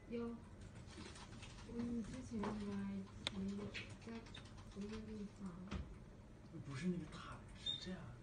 有，之前来没有在同一个地方。 不是那个大的，是这样。